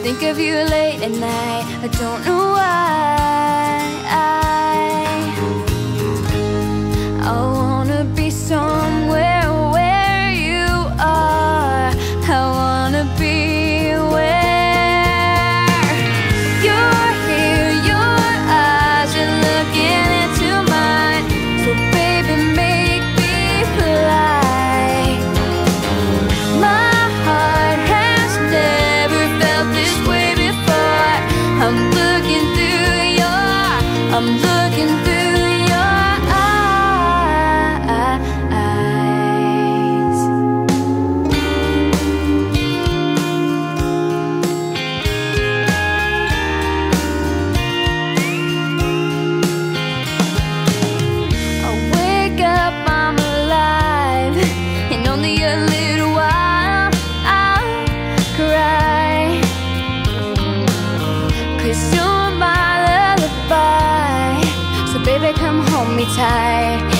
think of you late at night. I don't know why. I wanna be somewhere where you are. I wanna be where you're here, your eyes are looking into mine. So baby, make me fly. My heart has never felt this way before. I'm looking through your eyes. I wake up, I'm alive, and only a little while I'll cry. 'Cause you're my lullaby. So baby, come hold me tight.